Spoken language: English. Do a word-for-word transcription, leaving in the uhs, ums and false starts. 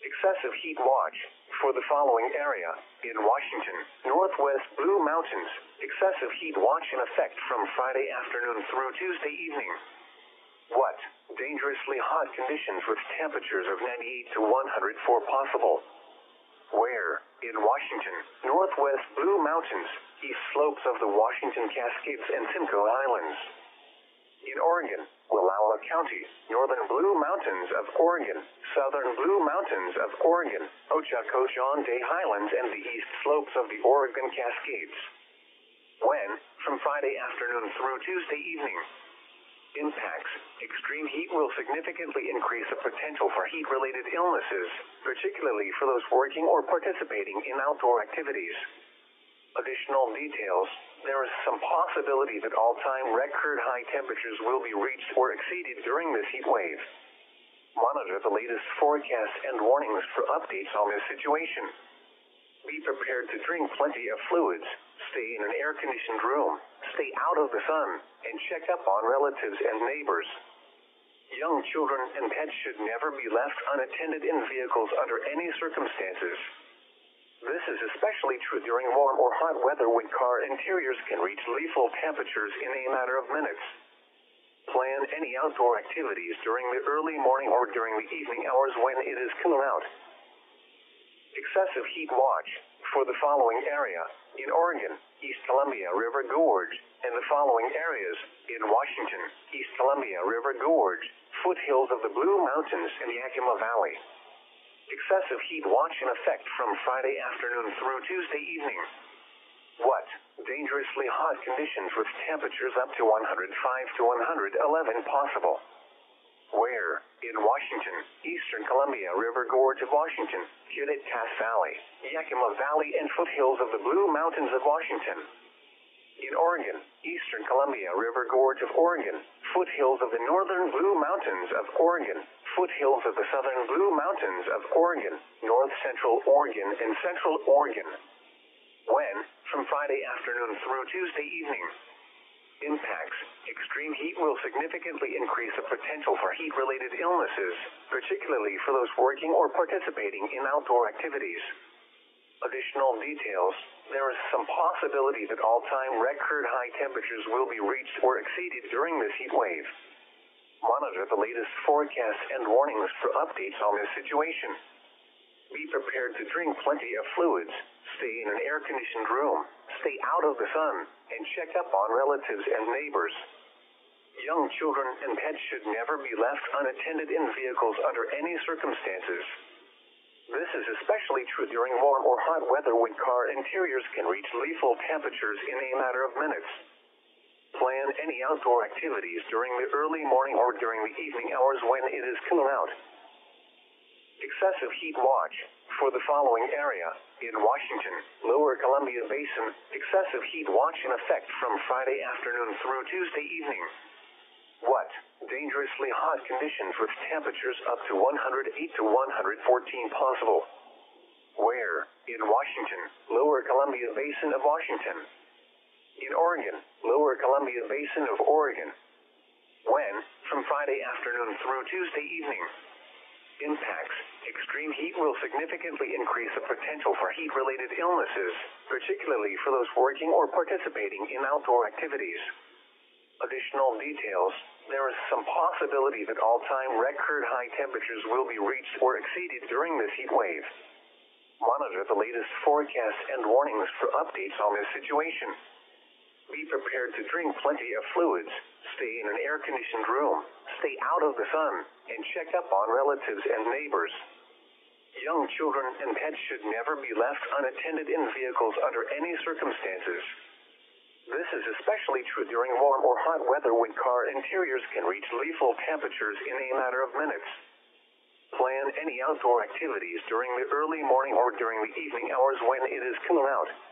excessive heat watch for the following area. In Washington, Northwest Blue Mountains, excessive heat watch in effect from Friday afternoon through Tuesday evening. What? Dangerously hot conditions with temperatures of ninety-eight to one hundred four possible. Where? In Washington, Northwest Blue Mountains, east slopes of the Washington Cascades and Simcoe Islands. In Oregon, Wallowa County, northern Blue Mountains of Oregon, southern Blue Mountains of Oregon, Ochakoshonday Highlands, and the east slopes of the Oregon Cascades. When? From Friday afternoon through Tuesday evening. Impacts. Extreme heat will significantly increase the potential for heat-related illnesses, particularly for those working or participating in outdoor activities. Additional details. There is some possibility that all-time record high temperatures will be reached or exceeded during this heat wave. Monitor the latest forecasts and warnings for updates on this situation. Be prepared to drink plenty of fluids, stay in an air-conditioned room, stay out of the sun, and check up on relatives and neighbors. Young children and pets should never be left unattended in vehicles under any circumstances. This is especially true during warm or hot weather when car interiors can reach lethal temperatures in a matter of minutes. Plan any outdoor activities during the early morning or during the evening hours when it is cooler out. Excessive heat watch for the following area. In Oregon, East Columbia River Gorge, and the following areas. In Washington, East Columbia River Gorge, foothills of the Blue Mountains, and Yakima Valley. Excessive heat watch in effect from Friday afternoon through Tuesday evening. What? Dangerously hot conditions with temperatures up to one hundred five to one hundred eleven possible. Where? In Washington, eastern Columbia River Gorge of Washington, Kittitas Valley, Yakima Valley, and foothills of the Blue Mountains of Washington. In Oregon, eastern Columbia River Gorge of Oregon, foothills of the northern Blue Mountains of Oregon, foothills of the southern Blue Mountains of Oregon, north central Oregon, and central Oregon. When? From Friday afternoon through Tuesday evening. Impacts. Extreme heat will significantly increase the potential for heat-related illnesses, particularly for those working or participating in outdoor activities. Additional details. There is some possibility that all-time record high temperatures will be reached or exceeded during this heat wave. Monitor the latest forecasts and warnings for updates on this situation. Be prepared to drink plenty of fluids, stay in an air-conditioned room, stay out of the sun, and check up on relatives and neighbors. Young children and pets should never be left unattended in vehicles under any circumstances. This is especially true during warm or hot weather when car interiors can reach lethal temperatures in a matter of minutes. Plan any outdoor activities during the early morning or during the evening hours when it is cooler out. Excessive heat watch for the following area. In Washington, Lower Columbia Basin, excessive heat watch in effect from Friday afternoon through Tuesday evening. What? Dangerously hot conditions with temperatures up to one hundred eight to one hundred fourteen possible. Where? In Washington, Lower Columbia Basin of Washington. In Oregon, Lower Columbia Basin of Oregon. When? From Friday afternoon through Tuesday evening. Impacts. Extreme heat will significantly increase the potential for heat-related illnesses, particularly for those working or participating in outdoor activities. Additional details. There is some possibility that all-time record high temperatures will be reached or exceeded during this heat wave. Monitor the latest forecasts and warnings for updates on this situation. Be prepared to drink plenty of fluids, stay in an air-conditioned room, stay out of the sun, and check up on relatives and neighbors. Young children and pets should never be left unattended in vehicles under any circumstances. This is especially true during warm or hot weather when car interiors can reach lethal temperatures in a matter of minutes. Plan any outdoor activities during the early morning or during the evening hours when it is cooler out.